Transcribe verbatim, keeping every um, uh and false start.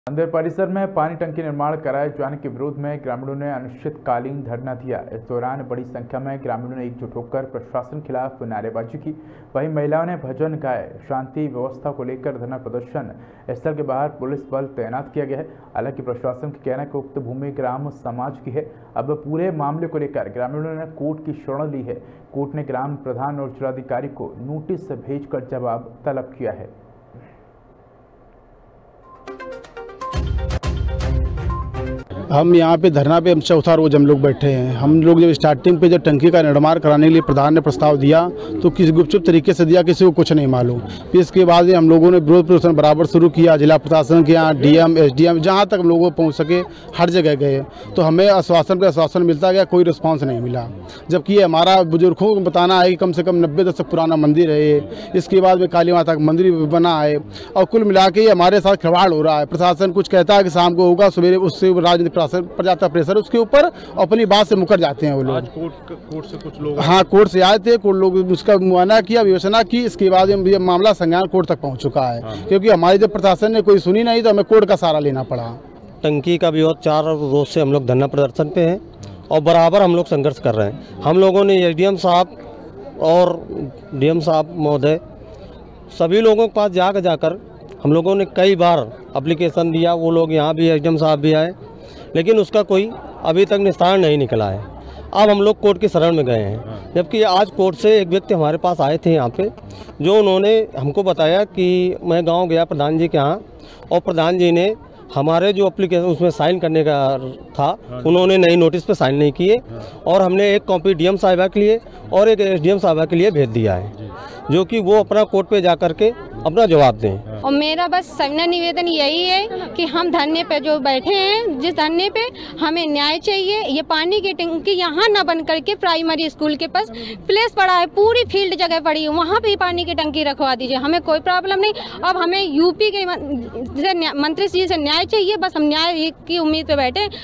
मंदिर परिसर में पानी टंकी निर्माण कराए जाने के विरोध में ग्रामीणों ने अनिश्चितकालीन धरना दिया। इस दौरान बड़ी संख्या में ग्रामीणों ने एकजुट होकर प्रशासन के खिलाफ नारेबाजी की। वहीं महिलाओं ने भजन गाए। शांति व्यवस्था को लेकर धरना प्रदर्शन स्थल के बाहर पुलिस बल तैनात किया गया है। हालांकि प्रशासन का कहना है कि उक्त भूमि ग्राम समाज की है। अब पूरे मामले को लेकर ग्रामीणों ने कोर्ट की शरण ली है। कोर्ट ने ग्राम प्रधान और जिलाधिकारी को नोटिस भेजकर जवाब तलब किया है। हम यहाँ पे धरना पे हम चौथा रोज हम लोग बैठे हैं। हम लोग जब स्टार्टिंग पे जब टंकी का निर्माण कराने के लिए प्रधान ने प्रस्ताव दिया तो किसी गुपचुप तरीके से दिया, किसी को कुछ नहीं मालूम। फिर इसके बाद हम लोगों ने विरोध प्रदर्शन बराबर शुरू किया। जिला प्रशासन के यहाँ डीएम एसडीएम जहाँ तक हम लोगों को पहुँच सके हर जगह गए, तो हमें आश्वासन पे आश्वासन मिलता गया, कोई रिस्पॉन्स नहीं मिला। जबकि हमारा बुजुर्गों को बताना है कि कम से कम नब्बे दशक पुराना मंदिर है ये। इसके बाद में काली माता का मंदिर बना है और कुल मिला के हमारे साथ खिलवाड़ हो रहा है। प्रशासन कुछ कहता है कि शाम को होगा, सवेरे उससे राजनीतिक पर जाता प्रेशर उसके ऊपर, अपनी बात से मुकर जाते हैं वो लोग। आज कोर्ट कोर्ट से कुछ लोग हाँ कोर्ट से आए थे, कोर्ट लोग उसका मुआयना किया, विवेचना की। इसके बाद ये मामला संज्ञान कोर्ट तक पहुंच चुका है। हाँ। क्योंकि हमारी जब प्रशासन ने कोई सुनी नहीं तो हमें कोर्ट का सहारा लेना पड़ा। टंकी का विरोध चार रोज से हम लोग धरना प्रदर्शन पे हैं और बराबर हम लोग संघर्ष कर रहे हैं। हम लोगों ने एसडीएम साहब और डीएम साहब महोदय सभी लोगों के पास जाकर जाकर हम लोगों ने कई बार एप्लीकेशन दिया। वो लोग यहाँ भी एसडीएम साहब भी आए, लेकिन उसका कोई अभी तक निस्तारण नहीं निकला है। अब हम लोग कोर्ट की शरण में गए हैं। जबकि आज कोर्ट से एक व्यक्ति हमारे पास आए थे यहाँ पे, जो उन्होंने हमको बताया कि मैं गांव गया प्रधान जी के यहाँ और प्रधान जी ने हमारे जो एप्लीकेशन उसमें साइन करने का था, उन्होंने नई नोटिस पे साइन नहीं किए और हमने एक कॉपी डीएम साहिबा के लिए और एक एसडीएम साहिबा के लिए भेज दिया है, जो कि वो अपना कोर्ट पे जा करके अपना जवाब दें। और मेरा बस सविनय निवेदन यही है कि हम धरने पे जो बैठे हैं, जिस धरने पे हमें न्याय चाहिए। ये पानी की टंकी यहाँ न बन करके प्राइमरी स्कूल के पास प्लेस पड़ा है, पूरी फील्ड जगह पड़ी है, वहाँ पे पानी की टंकी रखवा दीजिए, हमें कोई प्रॉब्लम नहीं। अब हमें यूपी के मंत्री जी से न्याय चाहिए, बस हम न्याय की उम्मीद पे बैठे